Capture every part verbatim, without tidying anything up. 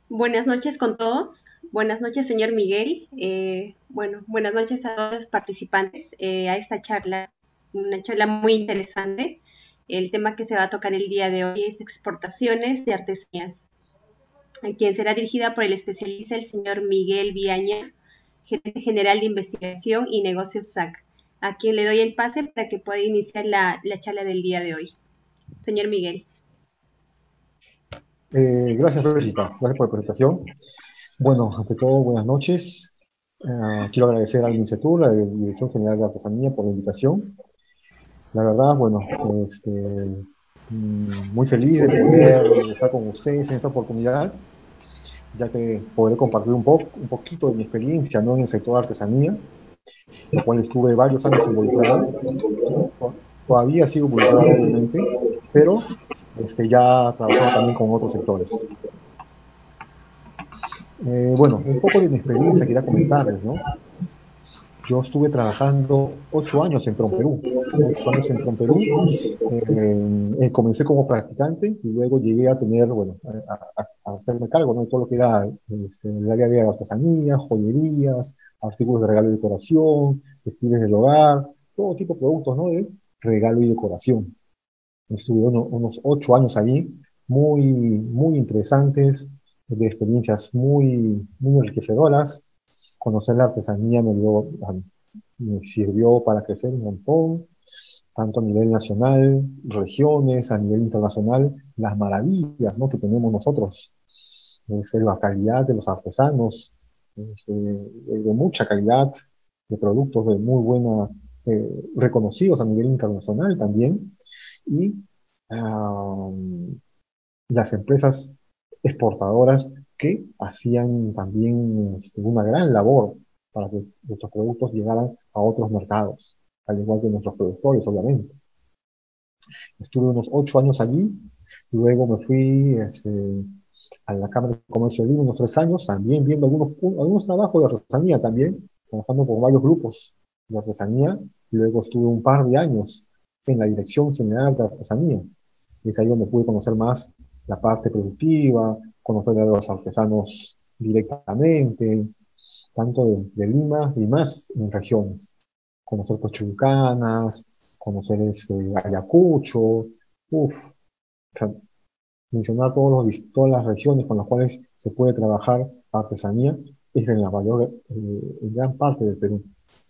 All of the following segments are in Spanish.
Buenas noches con todos. Buenas noches, señor Miguel. Eh, bueno, buenas noches a todos los participantes eh, a esta charla, una charla muy interesante. El tema que se va a tocar el día de hoy es exportaciones de artesanías, a quien será dirigida por el especialista, el señor Miguel Viaña, gerente general de investigación y negocios S A C, a quien le doy el pase para que pueda iniciar la, la charla del día de hoy. Señor Miguel. Eh, gracias, Bélgica. Gracias por la presentación. Bueno, ante todo, buenas noches. Ah, quiero agradecer al MINCETUR, a la Dirección General de Artesanía, por la invitación. La verdad, bueno, este, mm, muy feliz de poder estar con ustedes en esta oportunidad, ya que podré compartir un poco, un poquito de mi experiencia, ¿no? En el sector de artesanía, el cual estuve varios años involucrado. To- Todavía sigo involucrado, obviamente, pero este, ya trabajando también con otros sectores. Eh, bueno, un poco de mi experiencia quería comentarles, ¿no? Yo estuve trabajando ocho años en Promperú, ocho años en Promperú. Eh, eh, comencé como practicante y luego llegué a tener, bueno, a, a- a hacerme cargo, ¿no? De todo lo que era este, el área de artesanía, joyerías, artículos de regalo y decoración, textiles del hogar, todo tipo de productos, ¿no? De regalo y decoración. Estuve uno- unos ocho años allí, muy, muy interesantes, de experiencias muy, muy enriquecedoras. Conocer la artesanía me dio, me sirvió para crecer un montón, tanto a nivel nacional, regiones, a nivel internacional, las maravillas, ¿no? Que tenemos nosotros. Es la calidad de los artesanos, este, de, de mucha calidad, de productos de muy buena, eh, reconocidos a nivel internacional también, y ah, las empresas exportadoras que hacían también este, una gran labor para que nuestros productos llegaran a otros mercados, al igual que nuestros productores, obviamente. Estuve unos ocho años allí, luego me fui este, a la Cámara de Comercio de Lima unos tres años, también viendo algunos, algunos trabajos de artesanía también, trabajando con varios grupos de artesanía, luego estuve un par de años en la Dirección General de Artesanía. Es ahí donde pude conocer más la parte productiva, conocer a los artesanos directamente, tanto de, de Lima y más en regiones. Conocer Cochulucanas, conocer este, Ayacucho, uff, mencionar todos los, dis- todas las regiones con las cuales se puede trabajar artesanía es en la mayor, eh, en gran parte del Perú.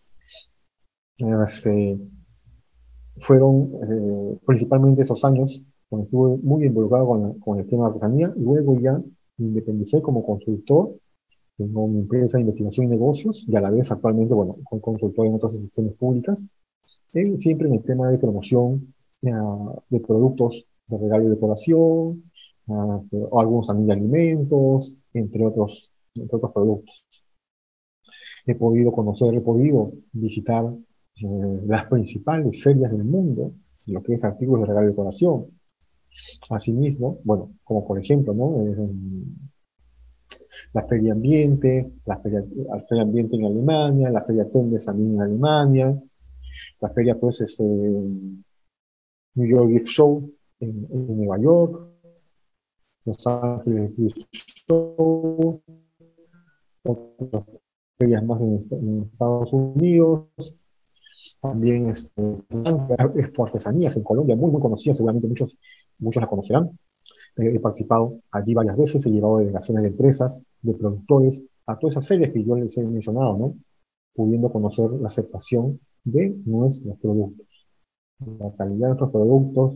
Este, fueron eh, principalmente esos años cuando estuve muy involucrado con, la- con el tema de artesanía. Luego ya me independicé como consultor, tengo mi empresa de investigación y negocios y a la vez actualmente, bueno, con consultor en otras instituciones públicas, en- siempre en el tema de promoción eh, de productos de regalo y decoración, ah, o algunos también de alimentos, entre otros, entre otros productos. He podido conocer, he podido visitar eh, las principales ferias del mundo, en lo que es artículos de regalo y decoración. Asimismo, bueno, como por ejemplo, ¿no? Eh, la Feria Ambiente, la Feria, la Feria Ambiente en Alemania, la Feria Tendes también en Alemania, la Feria, pues, este, New York Gift Show en, en Nueva York, Los Ángeles Gift Show, otras ferias más en, en Estados Unidos, también este, Expo Artesanías en Colombia, muy, muy conocida, seguramente muchos, muchos la conocerán. Eh, He participado allí varias veces, he llevado delegaciones de empresas, de productores, a todas esas ferias que yo les he mencionado, ¿no? Pudiendo conocer la aceptación de nuestros productos, la calidad de nuestros productos,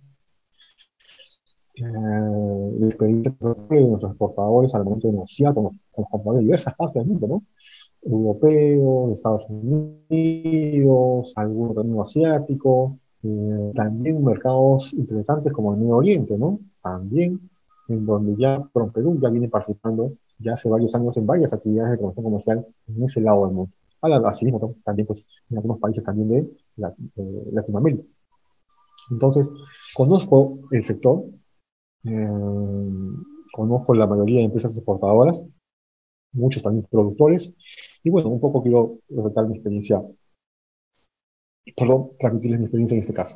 eh, la experiencia de nuestros exportadores al momento de negociar con los, con los compradores de diversas partes del mundo, ¿no? Europeos, de Estados Unidos, algunos también asiático, eh, también mercados interesantes como el Medio Oriente, ¿no? También, en donde ya Perú ya viene participando ya hace varios años en varias actividades de promoción comercial en ese lado del mundo. Así mismo, también pues, en algunos países también de, la, de Latinoamérica. Entonces, conozco el sector, eh, conozco la mayoría de empresas exportadoras, muchos también productores, y bueno, un poco quiero relatar mi experiencia, perdón, transmitirles mi experiencia en este caso.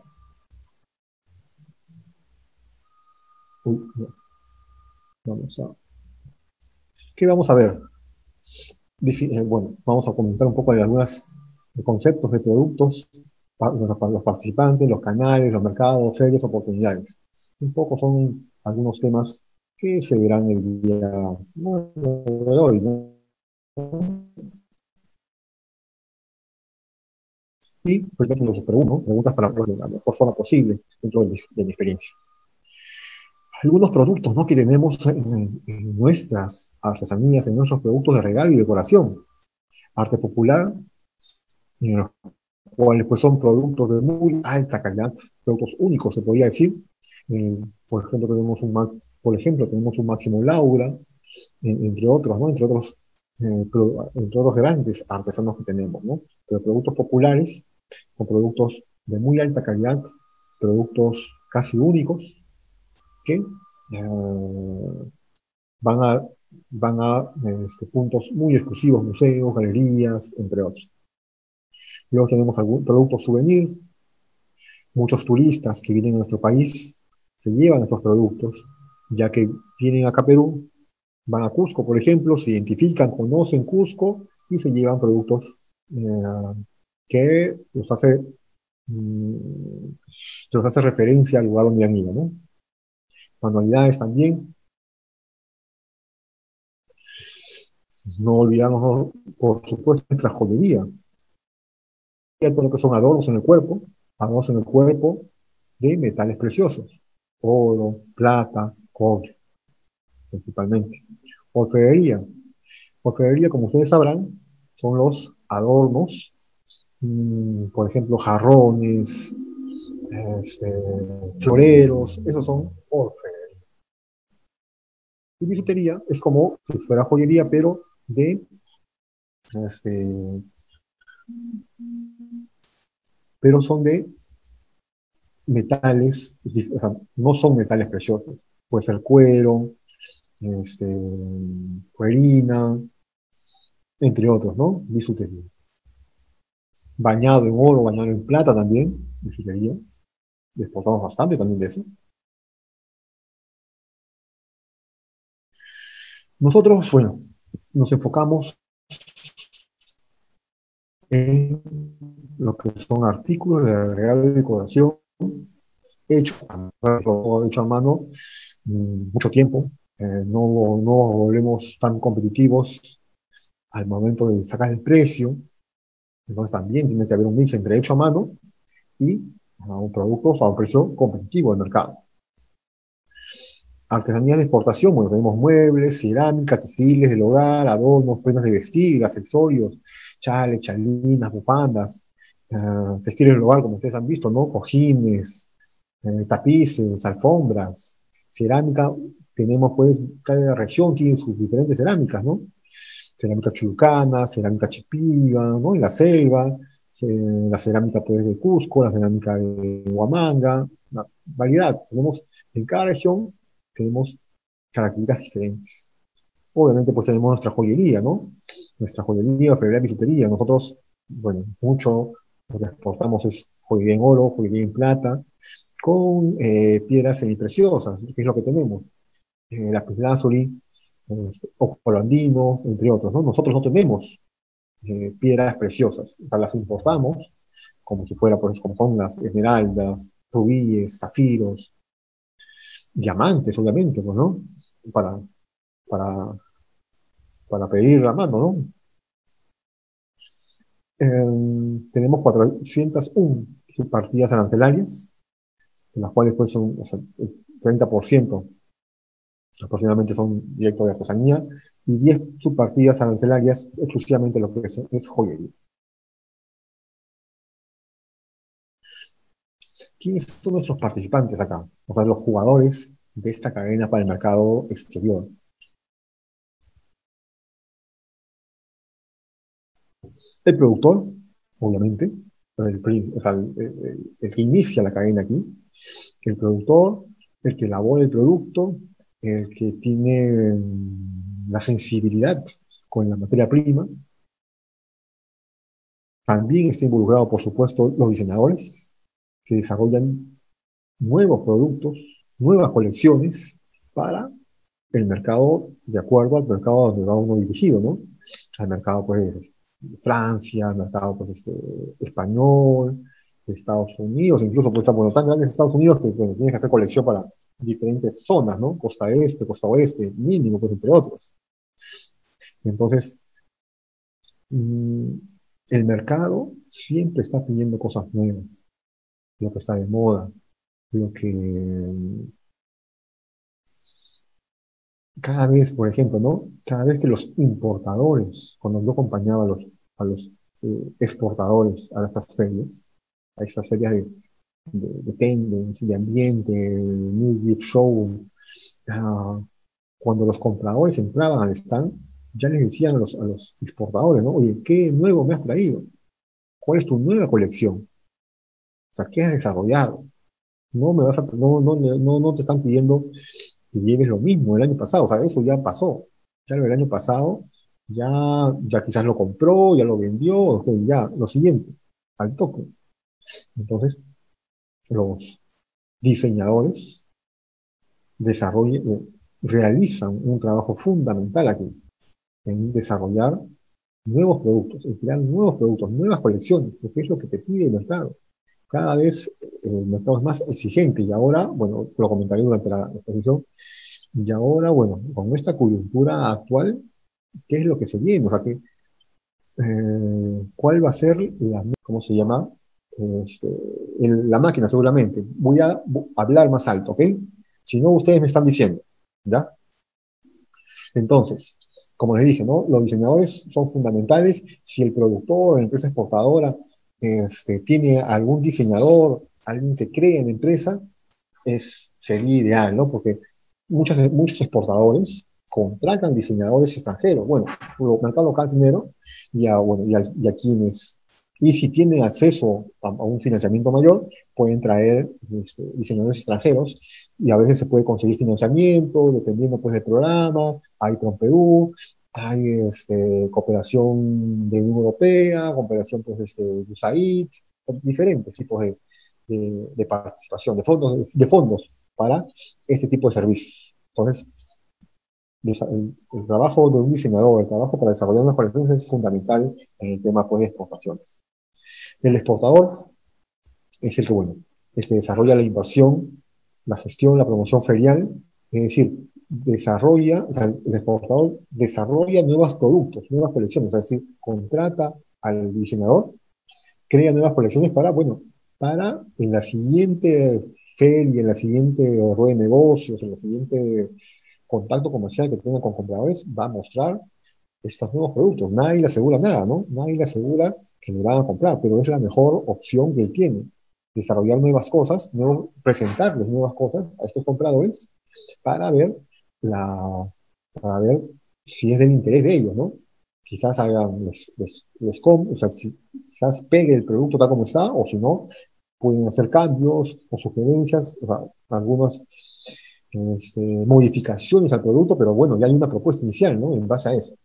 Uy, no, vamos a, ¿Qué vamos a ver? Defi- eh, bueno, vamos a comentar un poco de algunos conceptos de productos para los, para los participantes, los canales, los mercados, ferias, oportunidades. Un poco son algunos temas que se verán el día, bueno, de hoy, ¿no? Y pues los pregunto, preguntas para de la mejor forma posible dentro de mi, de mi experiencia. Algunos productos, ¿no?, que tenemos en, en nuestras artesanías, en nuestros productos de regalo y decoración. Arte popular, en los cuales pues son productos de muy alta calidad, productos únicos se podría decir. Eh, por ejemplo, tenemos un, ma- por ejemplo, tenemos un Máximo Laura, en- entre otros, ¿no? Entre otros, eh, pro- entre otros grandes artesanos que tenemos, ¿no? Pero productos populares, con productos de muy alta calidad, productos casi únicos, que eh, van a, van a este, puntos muy exclusivos, museos, galerías, entre otros. Luego tenemos algunos productos souvenirs. Muchos turistas que vienen a nuestro país se llevan estos productos, ya que vienen acá a Perú, van a Cusco, por ejemplo, se identifican, conocen Cusco y se llevan productos eh, que los hace, mm, que los hace referencia al lugar donde han ido, ¿no? Manualidades también, no olvidarnos, por supuesto, nuestra joyería, todo lo que son adornos en el cuerpo, adornos en el cuerpo de metales preciosos, oro, plata, cobre, principalmente. Orfebrería. Orfebrería, como ustedes sabrán, son los adornos, mmm, por ejemplo, jarrones, este, floreros, esos son orfebrería. Y bisutería es como si fuera joyería, pero de, este, pero son de metales, o sea, no son metales preciosos. Puede ser cuero, este, cuerina, entre otros, ¿no? Bisutería. Bañado en oro, bañado en plata también, bisutería. Exportamos bastante también de eso. Nosotros, bueno, nos enfocamos en lo que son artículos de regalo y decoración hechos a mano, hecho a mano mm, mucho tiempo. Eh, no, no volvemos tan competitivos al momento de sacar el precio. Entonces también tiene que haber un mix entre hecho a mano y uh, un producto a un precio competitivo del mercado. Artesanías de exportación, bueno, tenemos muebles, cerámica, textiles del hogar, adornos, prendas de vestir, accesorios, chales, chalinas, bufandas, eh, textiles del hogar, como ustedes han visto, ¿no? Cojines, eh, tapices, alfombras, cerámica, tenemos pues, cada región tiene sus diferentes cerámicas, ¿no? Cerámica chulucana, cerámica chipiva, ¿no? En la selva, ce- la cerámica pues de Cusco, la cerámica de Huamanga, una variedad. Tenemos, en cada región tenemos características diferentes. Obviamente pues tenemos nuestra joyería, ¿no? Nuestra joyería, orfebrería, bisutería. Nosotros, bueno, mucho lo que exportamos es joyería en oro, joyería en plata, con eh, piedras semipreciosas, que es lo que tenemos. Eh, lapislázuli, este, ojo andino, entre otros, ¿no? Nosotros no tenemos eh, piedras preciosas, o sea, las importamos como si fuera, pues, como son las esmeraldas, rubíes, zafiros, diamantes, obviamente, pues, ¿no? Para, para, para pedir la mano, ¿no? Eh, tenemos cuatrocientas una subpartidas arancelarias, en las cuales pues son, o sea, el treinta por ciento aproximadamente son directos de artesanía, y diez subpartidas arancelarias exclusivamente lo que es, es joyería. ¿Quiénes son nuestros participantes acá? O sea, los jugadores de esta cadena para el mercado exterior. El productor, obviamente, el, o sea, el, el- el que inicia la cadena aquí, el productor, el que elabora el producto, el que tiene mm, la sensibilidad con la materia prima. También está involucrado, por supuesto, los diseñadores que desarrollan nuevos productos, nuevas colecciones para el mercado de acuerdo al mercado donde va uno dirigido, ¿no? Al mercado, pues, de Francia, al mercado, pues, este, español, de Estados Unidos, incluso, pues, bueno, tan grandes Estados Unidos que, bueno, tienes que hacer colección para diferentes zonas, ¿no? Costa este, costa oeste, mínimo, pues, entre otros. Entonces, mm, el mercado siempre está pidiendo cosas nuevas, lo que está de moda, lo que cada vez, por ejemplo, ¿no? Cada vez que los importadores, cuando yo acompañaba a los, a los eh, exportadores a estas ferias, a estas ferias de, de, de Tendence, de ambiente, de New York Show, ah, cuando los compradores entraban al stand, ya les decían a los, a los exportadores, ¿no? Oye, ¿qué nuevo me has traído? ¿Cuál es tu nueva colección? O sea, ¿qué has desarrollado? No me vas a, no, no, no, no te están pidiendo que lleves lo mismo el año pasado, o sea, eso ya pasó. Ya lo del año pasado, ya, ya quizás lo compró, ya lo vendió, ok, ya, lo siguiente, al toque. Entonces, los diseñadores desarrollan, eh, realizan un trabajo fundamental aquí, en desarrollar nuevos productos, en crear nuevos productos, nuevas colecciones, porque es lo que te pide el mercado. Cada vez eh, el mercado es más exigente y ahora, bueno, lo comentaré durante la exposición, y ahora, bueno, con esta coyuntura actual, ¿qué es lo que se viene? O sea, que, eh, ¿cuál va a ser la, ¿cómo se llama? Este, el- la máquina, seguramente. Voy a bu- hablar más alto, ¿ok? Si no, ustedes me están diciendo, ¿ya? Entonces, como les dije, ¿no? Los diseñadores son fundamentales. Si el productor, la empresa exportadora, este, tiene algún diseñador, alguien que cree en la empresa, es, sería ideal, ¿no? Porque muchos, muchos exportadores contratan diseñadores extranjeros, bueno, lo- mercado local primero, y a, bueno, y a, y a quienes, y si tienen acceso a, a un financiamiento mayor, pueden traer este, diseñadores extranjeros, y a veces se puede conseguir financiamiento, dependiendo pues del programa, hay PROMPEU, hay este, cooperación de la Unión Europea, cooperación pues este, de U S A I D, diferentes tipos de, de, de participación, de fondos, de fondos para este tipo de servicios. Entonces, el, el trabajo de un diseñador, el trabajo para desarrollar unas colecciones es fundamental en el tema pues, de exportaciones. El exportador es el que, bueno, el que desarrolla la inversión, la gestión, la promoción ferial, es decir, desarrolla, o sea, el exportador desarrolla nuevos productos, nuevas colecciones, es decir, contrata al diseñador, crea nuevas colecciones para, bueno, para en la siguiente feria, en la siguiente rueda de negocios, en la siguiente contacto comercial que tenga con compradores, va a mostrar estos nuevos productos. Nadie le asegura nada, ¿no? Nadie le asegura que le van a comprar, pero es la mejor opción que él tiene. Desarrollar nuevas cosas, nuevo, presentarles nuevas cosas a estos compradores para ver la, para ver si es del interés de ellos, ¿no? Quizás hagan, les, les, les com- o sea, si, quizás pegue el producto tal como está, o si no, pueden hacer cambios o sugerencias, o sea, algunas este, modificaciones al producto, pero bueno, ya hay una propuesta inicial, ¿no? En base a eso.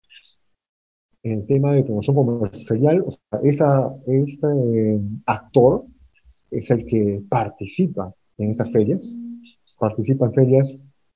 En el tema de promoción comercial, o sea, esta, este eh, actor es el que participa en estas ferias, participa en ferias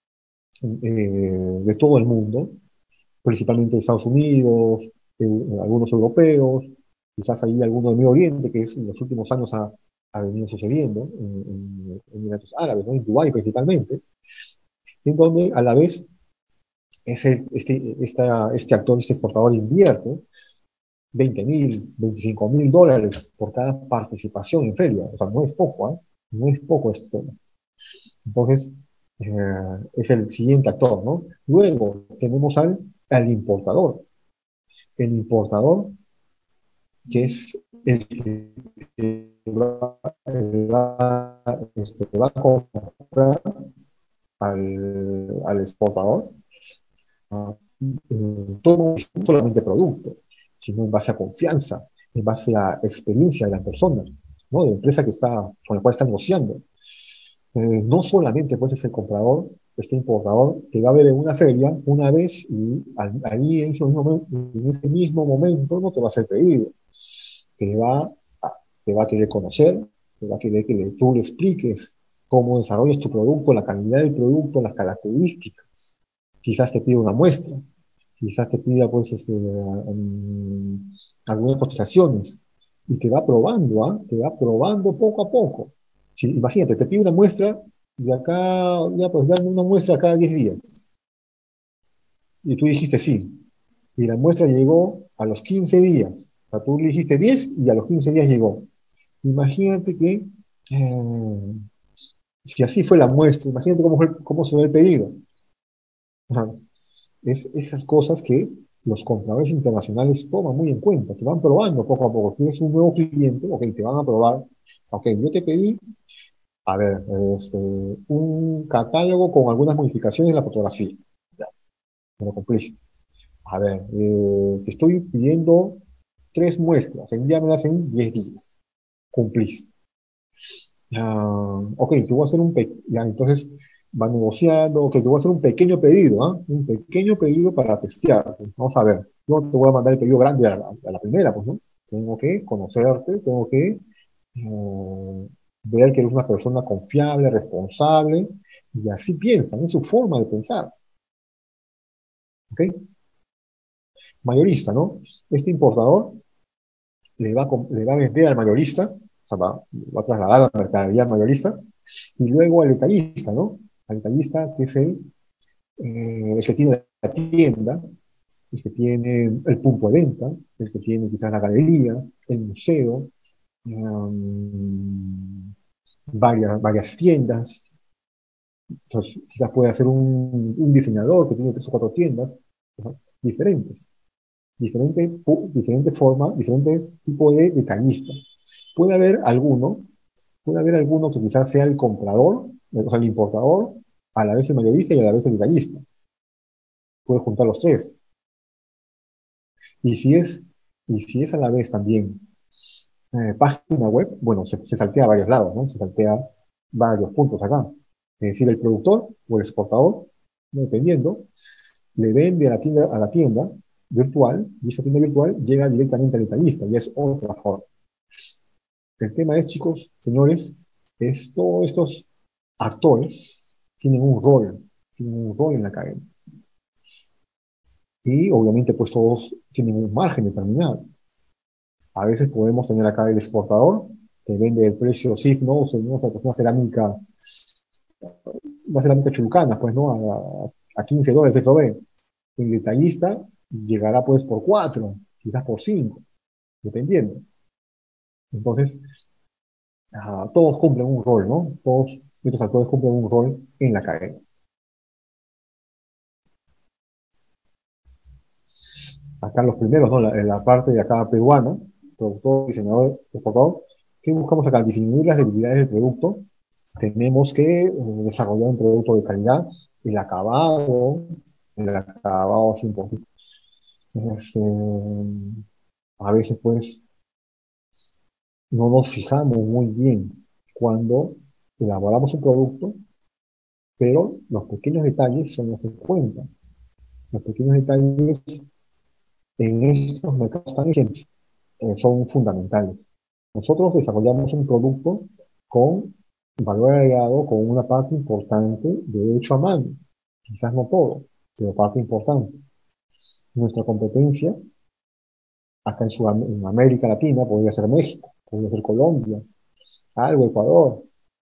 eh, de todo el mundo, principalmente de Estados Unidos, eh, algunos europeos, quizás ahí alguno de Medio Oriente, que es, en los últimos años ha, ha venido sucediendo en, en, en Emiratos Árabes, ¿no? En Dubái principalmente, en donde a la vez ese, este, esta, este actor, este exportador invierte veinte mil, veinticinco mil dólares por cada participación en feria. O sea, no es poco, ¿eh? No es poco esto. Entonces, eh, es el siguiente actor, ¿no? Luego tenemos al, al importador. El importador, que es el que va, va, este, va a comprar al, al exportador, ¿no? Eh, todo no solamente producto, sino en base a confianza, en base a experiencia de la persona, ¿no? De la empresa que está, con la cual está negociando. Eh, no solamente pues es el comprador, este importador, que va a ver en una feria una vez y al- ahí en ese mismo, en ese mismo momento no te va a hacer pedido. Te va a, te va a querer conocer, te va a querer que le- tú le expliques cómo desarrollas tu producto, la calidad del producto, las características. quizás te pida una muestra, quizás te pida pues este, um, algunas cotizaciones y te va probando, ¿ah? Te va probando poco a poco. Sí, imagínate, te pide una muestra y acá, ya pues dame una muestra cada diez días. Y tú dijiste sí. Y la muestra llegó a los quince días. O sea, tú le dijiste diez y a los quince días llegó. Imagínate que, eh, si así fue la muestra, imagínate cómo, fue, cómo se ve el pedido. O sea, es esas cosas que los compradores internacionales toman muy en cuenta, te van probando poco a poco. Tienes un nuevo cliente, ok, te van a probar. Ok, yo te pedí, a ver, este, un catálogo con algunas modificaciones en la fotografía. Ya, me lo cumpliste. A ver, eh, te estoy pidiendo tres muestras, envíamelas en diez días. Cumpliste. Ah, ok, te voy a hacer un pequeño, ya, entonces va negociando, ok, te voy a hacer un pequeño pedido, ¿ah? Un pequeño pedido para testear. Pues, vamos a ver, yo te voy a mandar el pedido grande a la, a la primera, pues, ¿no? Tengo que conocerte, tengo que eh, ver que eres una persona confiable, responsable, y así piensan, es su forma de pensar, ¿ok? Mayorista, ¿no? Este importador le va a, com- le va a vender al mayorista, o sea, va, va a trasladar la mercadería al mayorista, y luego al detallista, ¿no? Al detallista, que es el, eh, el que tiene la tienda, el que tiene el punto de venta, el que tiene quizás la galería, el museo, um, varias, varias tiendas. Entonces, quizás puede ser un, un diseñador que tiene tres o cuatro tiendas, ¿no? Diferentes, diferente, pu- diferente forma, diferente tipo de detallista. Puede haber alguno, puede haber alguno que quizás sea el comprador, o sea, el importador, a la vez el mayorista y a la vez el detallista. Puede juntar los tres. Y si es, y si es a la vez también eh, página web, bueno, se, se saltea a varios lados, ¿no? Se saltea varios puntos acá. Es decir, el productor o el exportador, ¿no? Dependiendo, le vende a la tienda, a la tienda virtual, y esa tienda virtual llega directamente al detallista, y es otra forma. El tema es, chicos, señores, es todos estos actores tienen un rol, tienen un rol en la cadena. Y obviamente, pues todos tienen un margen determinado. A veces podemos tener acá el exportador, que vende el precio S I F, ¿no? O sea, no sé, pues una cerámica, una cerámica chulucana, pues, ¿no? A, a quince dólares F O B. El detallista llegará, pues, por cuatro, quizás por cinco, dependiendo. Entonces, ah, todos cumplen un rol, ¿no? Todos estos actores cumplen un rol en la cadena. Acá los primeros, ¿no? La, en la parte de acá peruana, productor, diseñador, exportador, ¿qué buscamos acá? Disminuir las debilidades del producto. Tenemos que eh, desarrollar un producto de calidad, el acabado, el acabado es importante. Este, a veces, pues, no nos fijamos muy bien cuando elaboramos un producto, pero los pequeños detalles son los que cuentan. Los pequeños detalles en estos mercados tan exigentes, eh, son fundamentales. Nosotros desarrollamos un producto con valor agregado, con una parte importante de hecho a mano. Quizás no todo, pero parte importante. Nuestra competencia, acá en, Sudam- en América Latina, podría ser México, podría ser Colombia, algo Ecuador,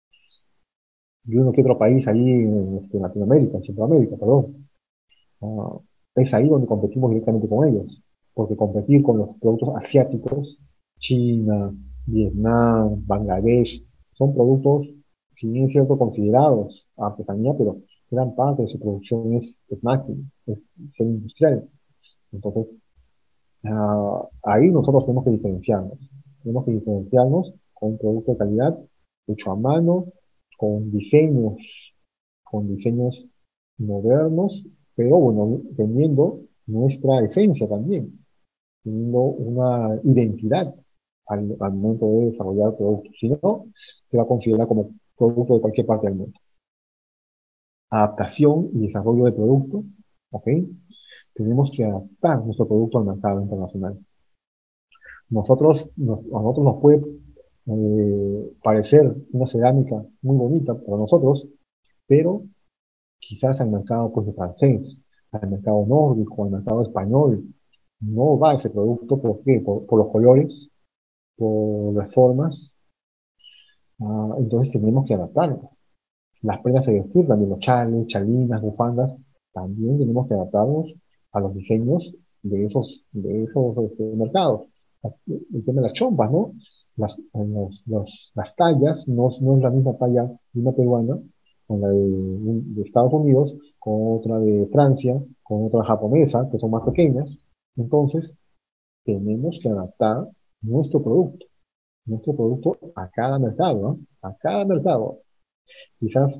y uno que otro país ahí en, este, en Latinoamérica, en Centroamérica, perdón. Ah, es ahí donde competimos directamente con ellos, porque competir con los productos asiáticos, China, Vietnam, Bangladesh, son productos, si bien es cierto, considerados artesanía, pero gran parte de su producción es, es máquina, es, es industrial. Entonces, ah, ahí nosotros tenemos que diferenciarnos. Tenemos que diferenciarnos con un producto de calidad, hecho a mano, con diseños, con diseños modernos, pero bueno, teniendo nuestra esencia también, teniendo una identidad al, al momento de desarrollar productos. Si no, se va a considerar como producto de cualquier parte del mundo. Adaptación y desarrollo de producto, ¿ok? Tenemos que adaptar nuestro producto al mercado internacional. Nosotros, nos, a nosotros nos puede eh, parecer una cerámica muy bonita para nosotros, pero quizás al mercado pues, de francés, al mercado nórdico, al mercado español. No va ese producto, ¿por qué? Por, por los colores, por las formas. Ah, entonces tenemos que adaptarnos. Las prendas de vestir, también los chales, chalinas, bufandas, también tenemos que adaptarnos a los diseños de esos, de esos este, mercados. El tema de las chompas, ¿no? Las, los- los- las tallas, no, no es la misma talla de una peruana con la de, de Estados Unidos, con otra de Francia, con otra japonesa, que son más pequeñas. Entonces, tenemos que adaptar nuestro producto, nuestro producto a cada mercado, ¿no? A cada mercado. Quizás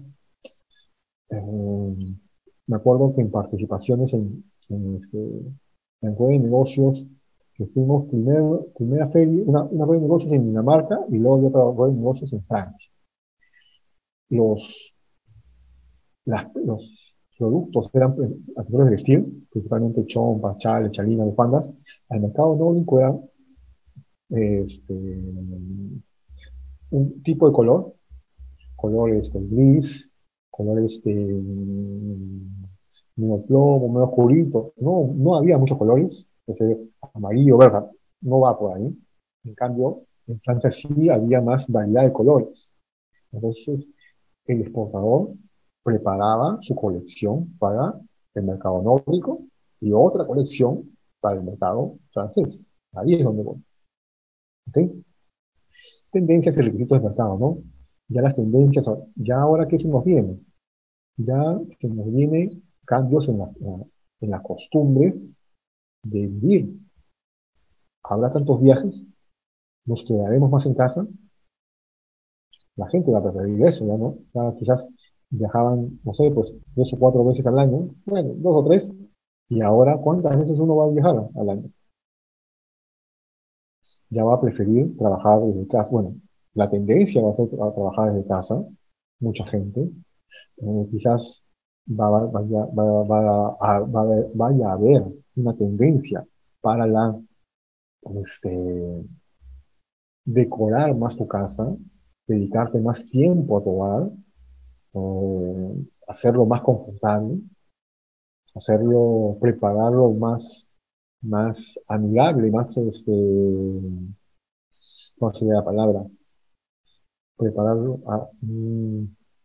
eh, me acuerdo que en participaciones en, en, este, en rueda de negocios, que fuimos primero, primera feria, una, una rueda de negocios en Dinamarca y luego de otra rueda de negocios en Francia. Los, las- los productos eran pues, accesorios de vestir, principalmente chompas, chales, chalinas, bufandas. Al mercado nórdico era eh, este, un tipo de color, color este, gris, color este, medio plomo, medio oscurito. No, no había muchos colores, ese amarillo, verde, no va por ahí. En cambio, en Francia sí había más variedad de colores. Entonces, el exportador preparaba su colección para el mercado nórdico y otra colección para el mercado francés. Ahí es donde voy. ¿Ok? Tendencias y requisitos de mercado, ¿no? Ya las tendencias, ya ahora qué se nos viene, ya se nos viene cambios en, la- en las costumbres de vivir. Habrá tantos viajes, nos quedaremos más en casa, la gente va a preferir eso, ya no, ya quizás viajaban, no sé, pues tres o cuatro veces al año, bueno, dos o tres, y ahora ¿cuántas veces uno va a viajar al año? Ya va a preferir trabajar desde casa, bueno, la tendencia va a ser a trabajar desde casa, mucha gente, eh, quizás va, va- vaya, va- va a, va a haber- vaya a haber una tendencia para la, este, decorar más tu casa, dedicarte más tiempo a tu hogar, eh, hacerlo más confortable, hacerlo, prepararlo más, más amigable, más, este, ¿cómo sería la palabra? Prepararlo, a, mm,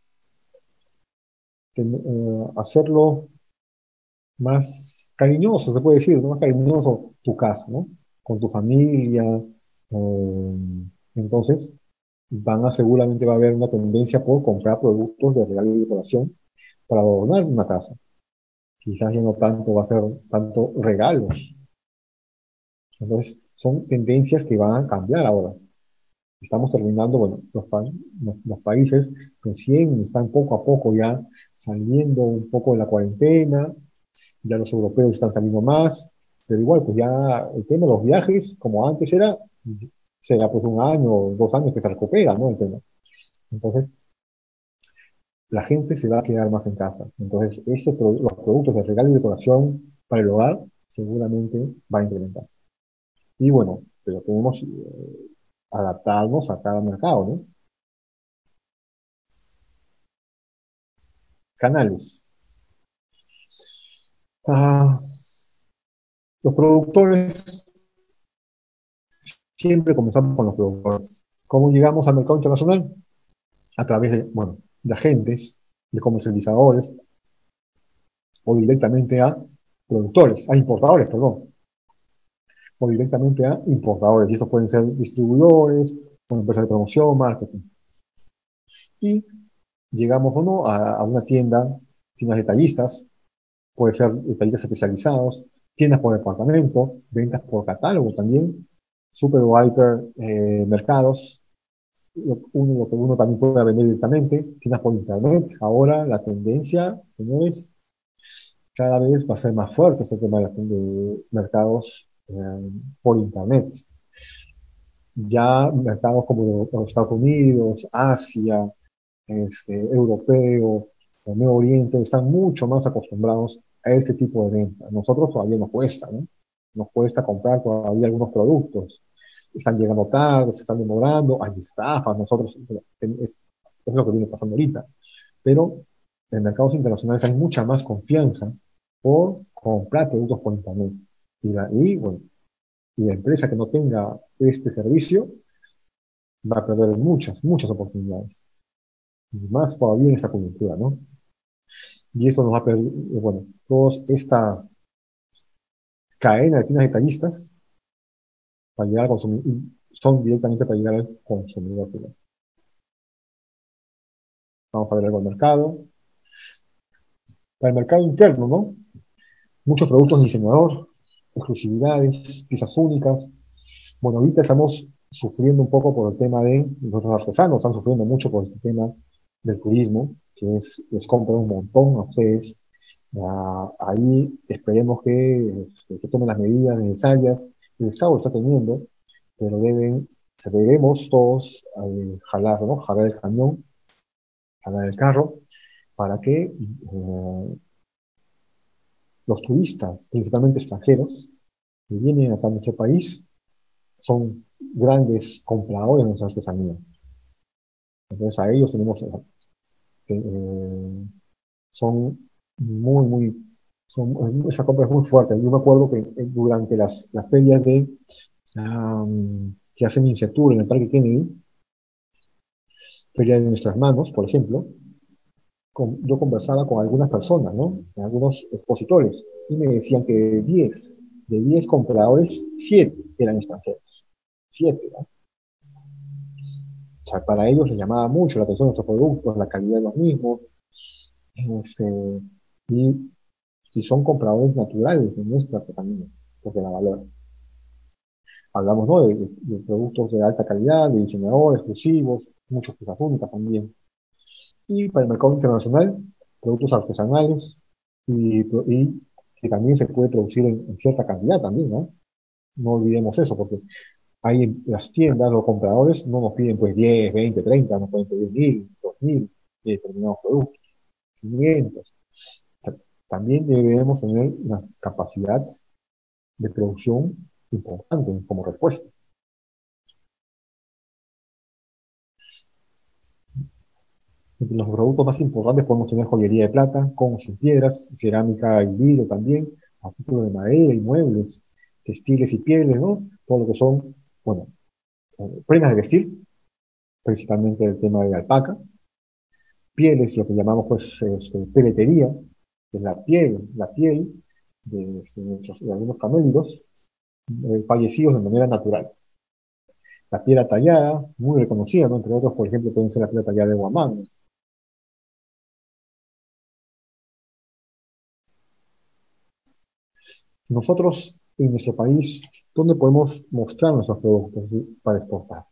ten- eh, hacerlo más cariñoso, se puede decir, ¿no? Más cariñoso tu casa, ¿no? Con tu familia. eh, entonces, van a seguramente va a haber una tendencia por comprar productos de regalo y decoración para adornar una casa. Quizás ya no tanto va a ser tanto regalos. Entonces, son tendencias que van a cambiar ahora. Estamos terminando, bueno, los, pa- los, los países recién están poco a poco ya saliendo un poco de la cuarentena, ya los europeos están saliendo más, pero igual, pues ya el tema de los viajes, como antes era, será pues un año o dos años que se recupera, ¿no? El tema. Entonces, la gente se va a quedar más en casa. Entonces, esos pro- los productos de regalo y decoración para el hogar seguramente va a incrementar. Y bueno, pero tenemos que adaptarnos a cada mercado, ¿no? Canales. Ah, los productores, siempre comenzamos con los productores. ¿Cómo llegamos al mercado internacional? A través de, bueno, de agentes, de comercializadores o directamente a productores, a importadores, perdón, o directamente a importadores. Y estos pueden ser distribuidores, o empresas de promoción, marketing. Y llegamos o no a, a una tienda, tiendas detallistas, puede ser detallistas especializados, tiendas por departamento, ventas por catálogo también, super o hiper eh, mercados, lo, uno, lo que uno también puede vender directamente, tiendas por internet. Ahora la tendencia, señores, cada vez va a ser más fuerte este tema de, de mercados eh, por internet. Ya mercados como los Estados Unidos, Asia, este, europeo, el Medio Oriente, están mucho más acostumbrados a este tipo de venta. Nosotros todavía nos cuesta, ¿no? Nos cuesta comprar todavía algunos productos. Están llegando tarde, se están demorando, hay estafas, nosotros, es, es lo que viene pasando ahorita. Pero en mercados internacionales hay mucha más confianza por comprar productos por internet. Y la, y, bueno, y la empresa que no tenga este servicio va a perder muchas, muchas oportunidades. Y más todavía en esta coyuntura, ¿no? Y esto nos va a perder, bueno, todas estas cadenas de tiendas detallistas para llegar al consumidor, son directamente para llegar al consumidor final. Vamos a ver algo al mercado. Para el mercado interno, ¿no? Muchos productos de diseñador, exclusividades, piezas únicas. Bueno, ahorita estamos sufriendo un poco por el tema de los artesanos, están sufriendo mucho por el tema del turismo, que es, les compran un montón a ustedes. Ah, ahí esperemos que este, se tomen las medidas necesarias. El Estado lo está teniendo, pero deben, debemos todos eh, jalar, ¿no? Jalar el cañón, jalar el carro, para que eh, los turistas, principalmente extranjeros, que vienen acá a nuestro país, son grandes compradores de nuestra artesanía. Entonces a ellos tenemos, eh, eh, son muy, muy, son, esa compra es muy fuerte. Yo me acuerdo que eh, durante las, las ferias de, um, que hacen Iniciatura en el Parque Kennedy, feria de nuestras manos, por ejemplo, con, yo conversaba con algunas personas, ¿no? Algunos expositores, y me decían que de diez de diez compradores, siete eran extranjeros. siete, ¿no? O sea, para ellos les llamaba mucho la atención nuestros productos, la calidad de los mismos, este, y, y son compradores naturales de nuestra artesanía, porque la valoran. Hablamos, ¿no? de, de productos de alta calidad, de diseñadores, exclusivos, muchas piezas únicas también. Y para el mercado internacional, productos artesanales y, y que también se puede producir en, en cierta cantidad también, ¿no? No olvidemos eso, porque hay en las tiendas, los compradores no nos piden pues diez, veinte, treinta, nos pueden pedir mil, dos mil de determinados productos, quinientos. También debemos tener una capacidad de producción importante como respuesta. Entre los productos más importantes podemos tener joyería de plata, con sus piedras, cerámica y vidrio también, artículos de madera y muebles, textiles y pieles, ¿no? Todo lo que son, bueno, eh, prendas de vestir, principalmente el tema de alpaca, pieles, lo que llamamos pues este, peletería, que es la piel, la piel de, de, muchos, de algunos camélidos, eh, fallecidos de manera natural. La piedra tallada, muy reconocida, ¿no? Entre otros, por ejemplo, pueden ser la piedra tallada de Huamán. Nosotros, en nuestro país, ¿dónde podemos mostrar nuestros productos para exportar?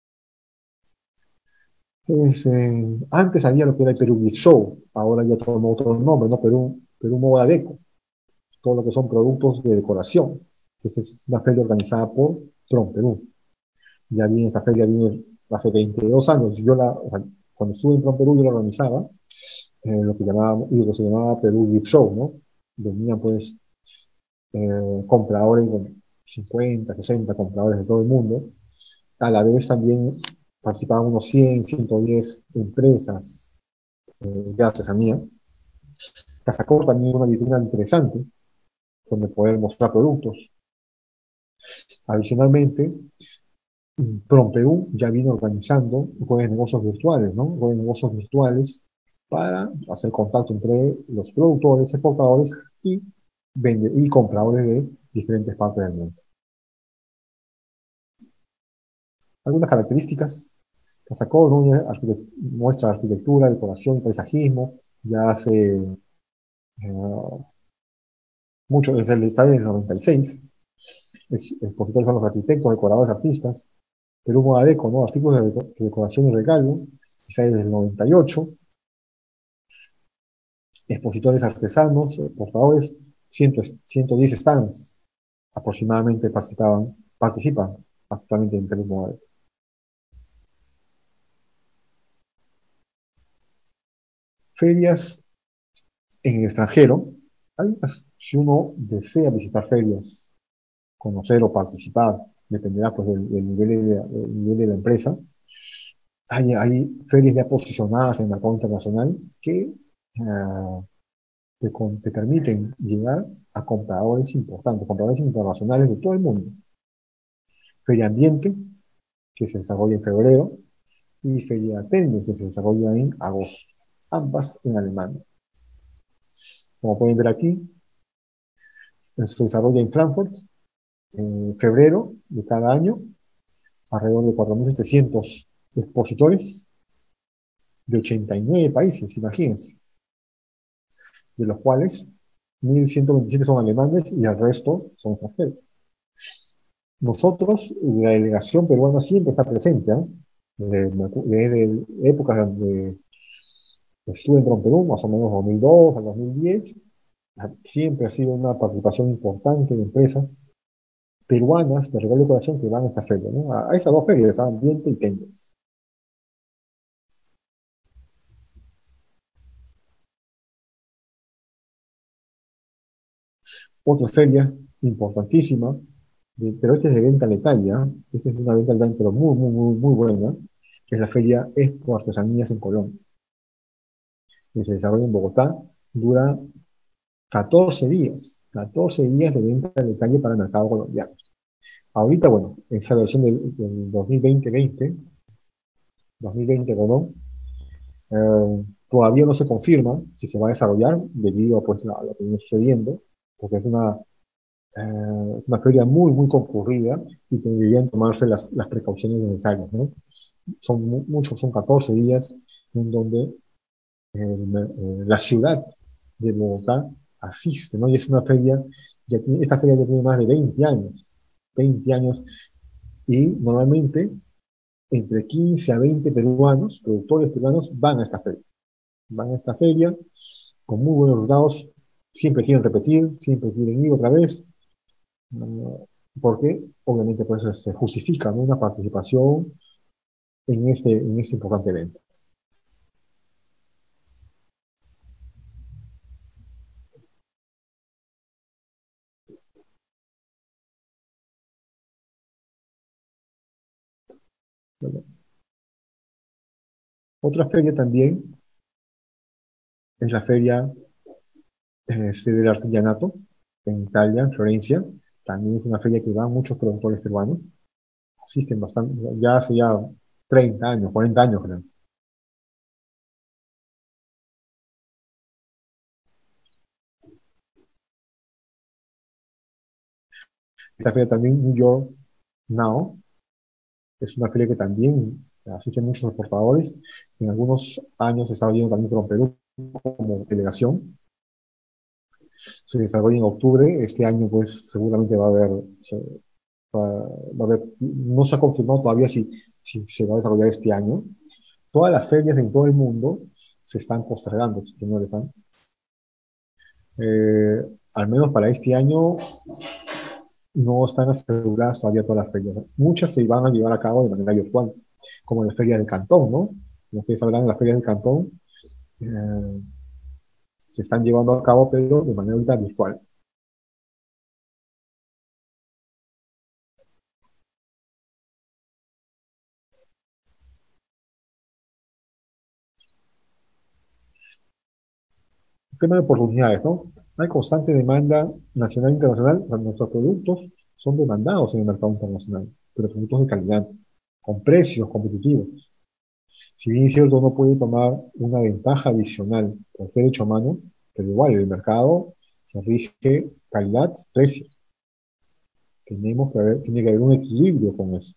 Es, eh, antes había lo que era el Perú Gift Show, ahora ya tomó otro nombre, ¿no? Perú, Perú Moda Deco, todo lo que son productos de decoración. Esta es una feria organizada por Tron Perú. Ya viene esta feria, viene hace veintidós años. Yo la, o sea, cuando estuve en Tron Perú, yo la organizaba, eh, lo que llamaba, y lo que se llamaba Perú Gift Show, ¿no? Venían pues eh, compradores, con cincuenta, sesenta compradores de todo el mundo. A la vez también participaban unos cien, ciento diez empresas eh, de artesanía. Casacor también una vitrina interesante donde poder mostrar productos. Adicionalmente, PromPerú ya viene organizando juegos de negocios virtuales, ¿no? Juegos de negocios virtuales para hacer contacto entre los productores, exportadores y, vende y compradores de diferentes partes del mundo. Algunas características. Casacol, ¿no? Arquitect muestra arquitectura, decoración y paisajismo. Ya hace eh, mucho, desde el estadio del noventa y seis. Es, expositores son los arquitectos, decoradores, artistas. Perú Modadeco, ¿no? Artículos de, de decoración y regalo. Está desde el noventa y ocho. Expositores artesanos, portadores, cien, ciento diez stands aproximadamente participaban, participan actualmente en Perú Modadeco. Ferias en el extranjero. Hay, si uno desea visitar ferias, conocer o participar, dependerá pues del, del nivel, de, del nivel de la empresa. Hay, hay ferias ya posicionadas en el mercado internacional que uh, te, con- te permiten llegar a compradores importantes, compradores internacionales de todo el mundo. Feria Ambiente, que se desarrolla en febrero, y Feria Tende, que se desarrolla en agosto, ambas en Alemania. Como pueden ver aquí, se desarrolla en Frankfurt en febrero de cada año, alrededor de cuatro mil setecientos expositores de ochenta y nueve países, imagínense, de los cuales mil ciento veintisiete son alemanes y el resto son extranjeros. Nosotros, la delegación peruana siempre está presente, ¿eh? Desde, desde épocas donde estuve en Perú, más o menos dos mil dos al dos mil diez, siempre ha sido una participación importante de empresas peruanas de regalo de corazón que van a esta feria, ¿no? A, a estas dos ferias, a Ambiente y Tendes. Otra feria importantísima, de- pero esta es de venta al detalle, ¿ah? Esta es una venta al detalle, pero muy, muy, muy, muy buena, que es la feria Expo Artesanías en Colombia, que se desarrolla en Bogotá, dura catorce días, catorce días de venta al detalle para el mercado colombiano. Ahorita, bueno, esa versión del, del dos mil veinte, veinte, dos mil veinte, perdón, eh, todavía no se confirma si se va a desarrollar debido pues, a lo que viene sucediendo, porque es una, eh, una feria muy, muy concurrida y deberían tomarse las, las precauciones necesarias, ¿no? Son mu- muchos, son catorce días en donde eh, eh, la ciudad de Bogotá asiste, ¿no? Y es una feria, ya tiene, esta feria ya tiene más de veinte años, veinte años, y normalmente entre quince a veinte peruanos, productores peruanos, van a esta feria. Van a esta feria con muy buenos resultados, siempre quieren repetir, siempre quieren ir otra vez, uh, porque obviamente pues se justifica, ¿no? Una participación en este, en este importante evento. Bueno, otra feria también es la feria este, del artigianato en Italia, en Florencia. También es una feria que van muchos productores peruanos. Asisten bastante, ya hace ya treinta años, cuarenta años creo. Esta feria también, New York Now, es una feria que también asisten muchos exportadores. En algunos años he estado yendo también con Perú como delegación. Se desarrolla en octubre. Este año, pues, seguramente va a haber, se- va, va a haber, no se ha confirmado todavía si, si se va a desarrollar este año. Todas las ferias en todo el mundo se están postergando, señores, ¿ah? Eh, Al menos para este año no están aseguradas todavía todas las ferias. Muchas se van a llevar a cabo de manera virtual, como las ferias de Cantón, ¿no? Como ustedes sabrán, las ferias de Cantón eh, se están llevando a cabo, pero de manera ahorita virtual. Tema de oportunidades, ¿no? Hay constante demanda nacional e internacional. O sea, nuestros productos son demandados en el mercado internacional, pero productos de calidad, con precios competitivos. Si bien es cierto, uno puede tomar una ventaja adicional por ser hecho a mano, pero igual el mercado se rige calidad-precio. Tenemos que haber, tiene que haber un equilibrio con eso.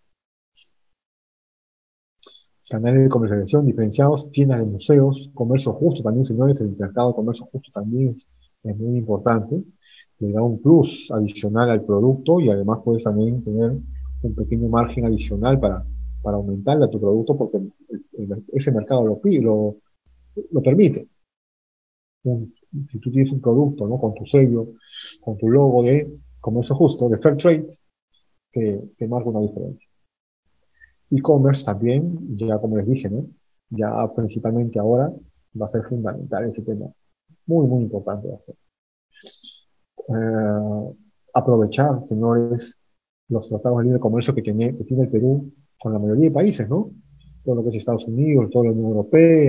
Canales de comercialización diferenciados, tiendas de museos, comercio justo también, señores, el mercado de comercio justo también es, es muy importante. Le da un plus adicional al producto y además puedes también tener un pequeño margen adicional para, para aumentarle a tu producto porque el- el- ese mercado lo pide, lo, lo permite. Un- si tú tienes un producto, ¿no? Con tu sello, con tu logo de comercio justo, de Fair Trade, te, te marca una diferencia. E-commerce también, ya como les dije, ¿no? Ya principalmente ahora va a ser fundamental ese tema. Muy, muy importante va a ser. Eh, Aprovechar, señores, los tratados de libre comercio que tiene, que tiene, el Perú con la mayoría de países, ¿no? Todo lo que es Estados Unidos, toda la Unión Europea.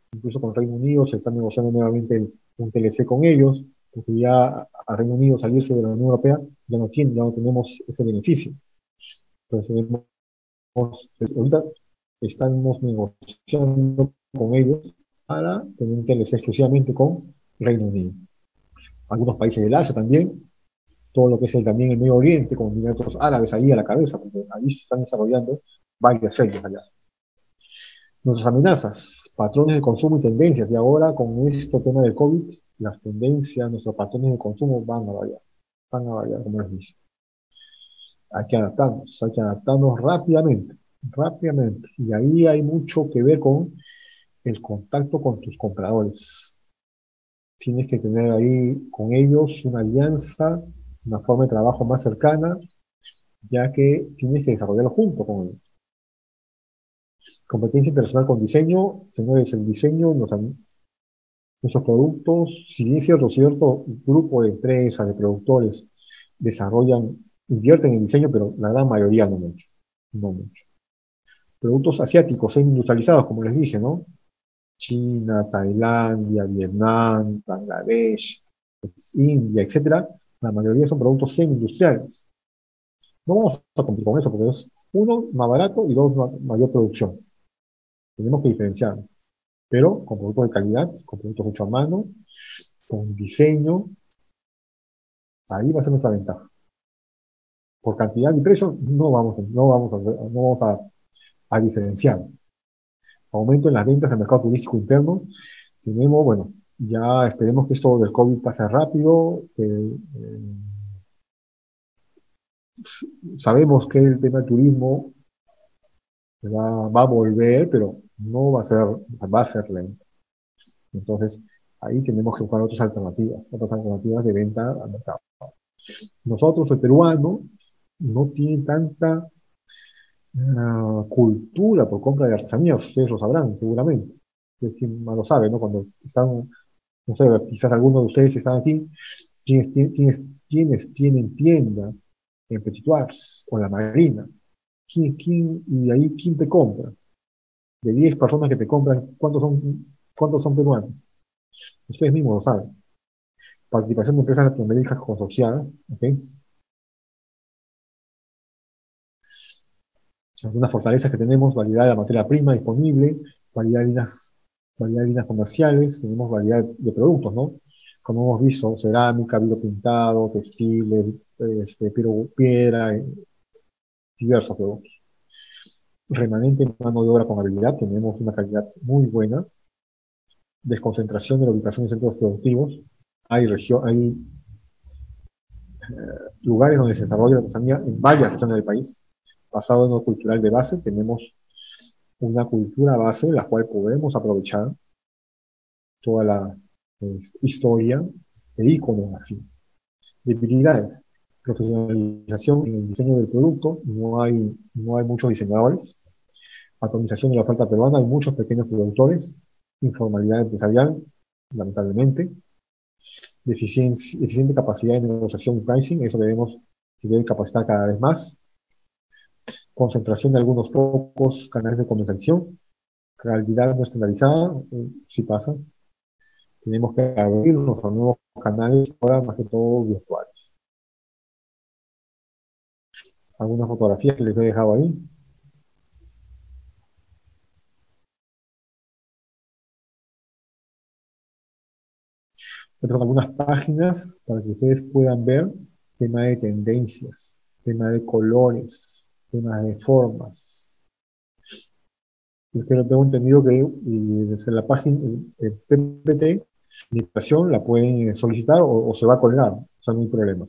incluso con Reino Unido se está negociando nuevamente el- un T L C con ellos, porque ya a Reino Unido salirse de la Unión Europea ya no tiene, ya no tenemos ese beneficio. Entonces, tenemos- ahorita estamos negociando con ellos para tener un T L C exclusivamente con Reino Unido. Algunos países del Asia también, todo lo que es el, también el Medio Oriente, con Emiratos Árabes ahí a la cabeza, porque ahí se están desarrollando varias series allá. Nuestras amenazas, patrones de consumo y tendencias, y ahora con este tema del COVID, las tendencias, nuestros patrones de consumo van a variar, van a variar, como les dije. Hay que adaptarnos, hay que adaptarnos rápidamente, rápidamente. Y ahí hay mucho que ver con el contacto con tus compradores. Tienes que tener ahí con ellos una alianza, una forma de trabajo más cercana, ya que tienes que desarrollarlo junto con ellos. Competencia internacional con diseño, señores, el diseño, nos, nuestros productos, si bien es cierto, cierto grupo de empresas, de productores desarrollan, invierten en diseño, pero la gran mayoría no mucho, no mucho. Productos asiáticos semi-industrializados, como les dije, ¿no? China, Tailandia, Vietnam, Bangladesh, India, etcétera, la mayoría son productos semi-industriales. No vamos a competir con eso porque es, uno, más barato y dos, ma- mayor producción. Tenemos que diferenciar, pero con productos de calidad, con productos hechos a mano, con diseño, ahí va a ser nuestra ventaja. Por cantidad y precio no vamos, a- no vamos a, hacer- no vamos a, a diferenciar. Aumento en las ventas del mercado turístico interno. Tenemos, bueno, ya esperemos que esto del COVID pase rápido. Que, eh, sabemos que el tema del turismo va, va a volver, pero no va a ser, va a ser lento. Entonces, ahí tenemos que buscar otras alternativas, otras alternativas de venta al mercado. Nosotros, el peruano, no tiene tanta uh, cultura por compra de artesanías, ustedes lo sabrán seguramente. Es quien más lo sabe, ¿no? Cuando están, no sé, quizás algunos de ustedes que están aquí, quienes, quienes, quienes tienen tienda en Petit Suisse o en la Marina, ¿quién, quién, y de ahí quién te compra? De diez personas que te compran, ¿cuántos son, cuántos son peruanos? Ustedes mismos lo saben. Participación de empresas latinoamericanas consorciadas, ¿ok? Algunas fortalezas que tenemos, variedad de la materia prima disponible, variedad de líneas, variedad de líneas comerciales, tenemos variedad de, de productos, ¿no? Como hemos visto, cerámica, vidrio pintado, textiles, este, piedra, piedra, eh, diversos productos. Remanente en mano de obra con habilidad, tenemos una calidad muy buena, desconcentración de la ubicación de centros productivos, hay, regio- hay lugares donde se desarrolla la artesanía en varias regiones del país, basado en lo cultural de base, tenemos una cultura base la cual podemos aprovechar toda la pues, historia e iconografía. Debilidades, profesionalización en el diseño del producto, no hay, no hay muchos diseñadores, atomización de la oferta peruana, hay muchos pequeños productores, informalidad empresarial, lamentablemente, deficiencia, deficiente capacidad de negociación y pricing, eso debemos se debe capacitar cada vez más, concentración de algunos pocos canales de comercialización, calidad no estandarizada, eh, sí pasa, tenemos que abrirnos a nuevos canales, ahora más que todo virtuales. Algunas fotografías que les he dejado ahí. Estas son algunas páginas para que ustedes puedan ver tema de tendencias, tema de colores, tema de formas. Pero tengo entendido que y desde la página, el P P T, la invitación la pueden solicitar o, o se va a colgar, o sea, no hay problema.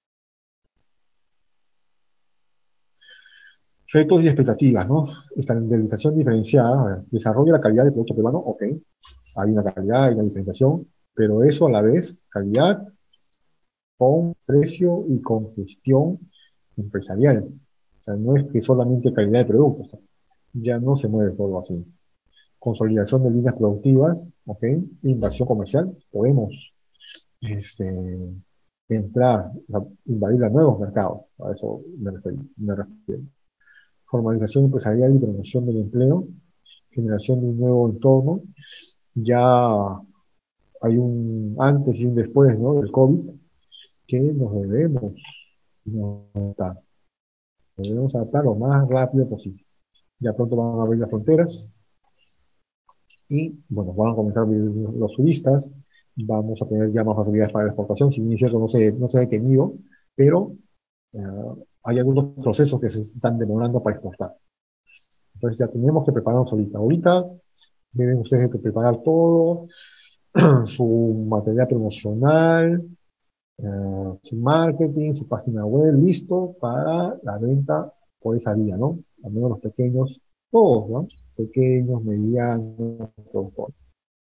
Retos y expectativas, ¿no? Estandarización diferenciada, desarrollo de la calidad del producto peruano, ok, hay una calidad, hay una diferenciación, pero eso a la vez, calidad con precio y con gestión empresarial. O sea, no es que solamente calidad de productos, ya no se mueve solo así. Consolidación de líneas productivas, ok, invasión comercial, podemos este, entrar, a invadir a nuevos mercados, a eso me refiero. Me refiero. Formalización empresarial y promoción del empleo, generación de un nuevo entorno, Ya hay un antes y un después, ¿no? Del COVID, que nos debemos, nos adaptar, debemos adaptar lo más rápido posible. Ya pronto van a abrir las fronteras y, bueno, van a comenzar a abrir los turistas, vamos a tener ya más facilidades para la exportación, si bien es cierto, no se, no se ha detenido, pero eh, hay algunos procesos que se están demorando para exportar. Entonces ya tenemos que prepararnos ahorita. Ahorita deben ustedes de preparar todo, su material promocional, eh, su marketing, su página web, listo para la venta por esa vía, ¿no? Al menos los pequeños, todos, ¿no? Pequeños, medianos, productores.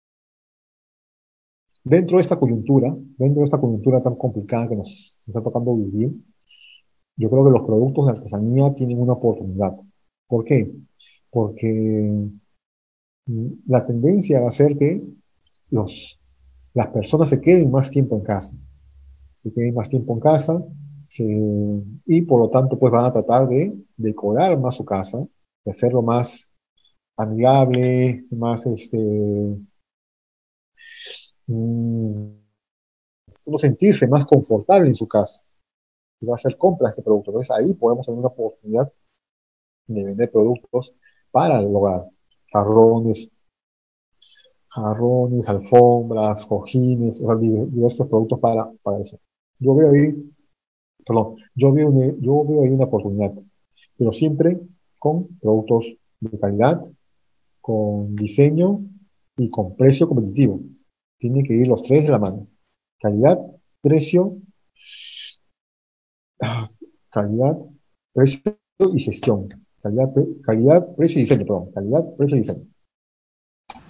Dentro de esta coyuntura, dentro de esta coyuntura tan complicada que nos está tocando vivir, yo creo que los productos de artesanía tienen una oportunidad. ¿Por qué? Porque mm, la tendencia va a ser que los, las personas se queden más tiempo en casa, se queden más tiempo en casa, se- y por lo tanto pues van a tratar de decorar más su casa, de hacerlo más amigable, más este, mm, uno sentirse más confortable en su casa, y va a hacer compras de este producto. Entonces ahí podemos tener una oportunidad de vender productos para el hogar, jarrones, jarrones, alfombras, cojines, o sea, di- diversos productos para, para eso. Yo veo ahí, perdón, yo veo, una- yo veo ahí una oportunidad, pero siempre con productos de calidad, con diseño y con precio competitivo. Tienen que ir los tres de la mano. Calidad, precio, ah, calidad, precio y gestión. Calidad, pre- calidad, precio y diseño, perdón. Calidad, precio y diseño.